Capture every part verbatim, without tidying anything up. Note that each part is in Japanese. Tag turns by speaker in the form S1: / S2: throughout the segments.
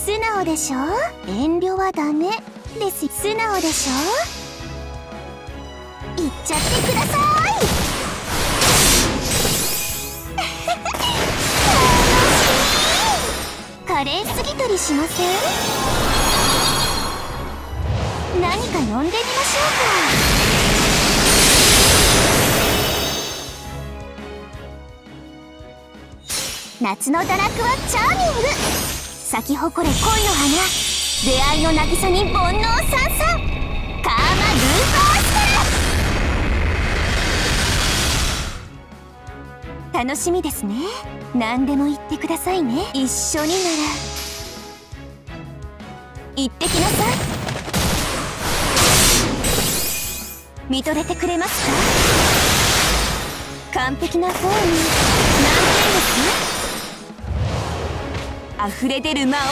S1: 素直でしょ。遠慮はダメです。素直でしょ。言っちゃってください。華麗すぎたりしません？何か呼んでみましょうか。夏の堕落はチャーミング。咲き誇れ恋の花、出会いの渚に煩悩さんさん。カーマ・ルーパーステラ。楽しみですね。何でも言ってくださいね。一緒になら言ってきなさい。見とれてくれますか？完璧なフォーム。何点です？溢れ出る魔王タワ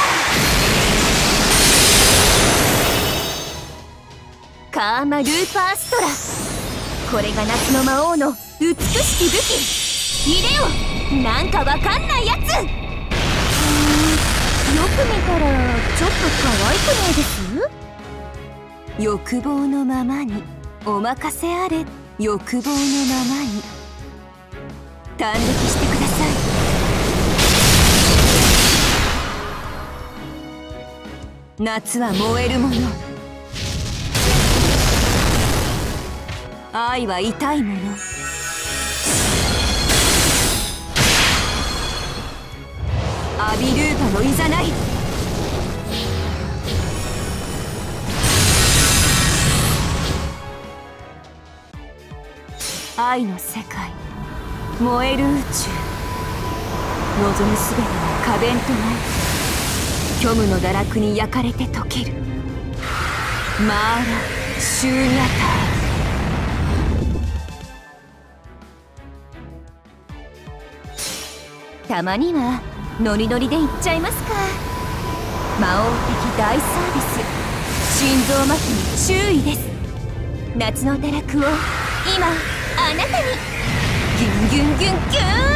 S1: ー。カーマ・ルーパーストラ。これが夏の魔王の美しき武器。入れよ、なんかわかんないやつ。うーん、よく見たらちょっと可愛くないです？欲望のままにお任せあれ。欲望のままに短撃してください。夏は燃えるもの、愛は痛いもの。アビルーパのいざない。愛の世界、燃える宇宙、望むすべては可弁となり、虚無の堕落に焼かれて溶ける。マーラ・シューニャター。たまにはノリノリでいっちゃいますか。魔王的大サービス、心臓麻痺に注意です。夏の堕落を今あなたにギュンギュンギュンギュン。